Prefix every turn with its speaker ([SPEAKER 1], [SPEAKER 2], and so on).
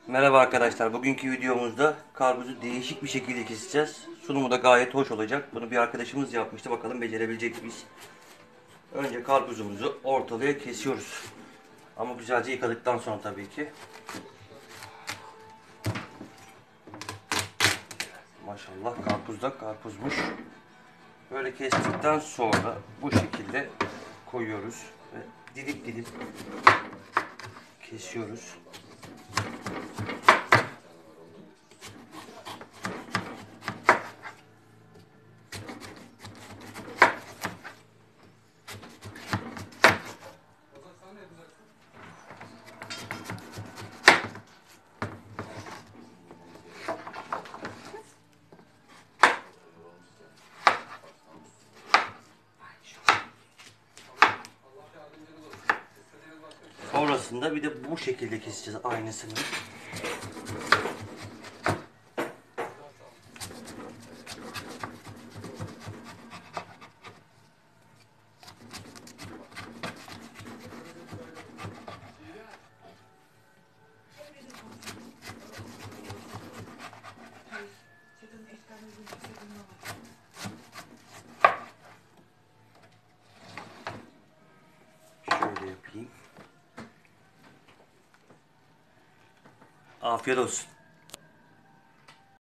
[SPEAKER 1] Merhaba arkadaşlar. Bugünkü videomuzda karpuzu değişik bir şekilde keseceğiz. Sunumu da gayet hoş olacak. Bunu bir arkadaşımız yapmıştı. Bakalım becerebilecek miyiz? Önce karpuzumuzu ortalığa kesiyoruz. Ama güzelce yıkadıktan sonra tabii ki. Maşallah karpuz da karpuzmuş. Böyle kestikten sonra bu şekilde koyuyoruz ve dilim dilim kesiyoruz. Sonrasında bir de bu şekilde keseceğiz aynısını. Şöyle yapayım. Afiyet olsun.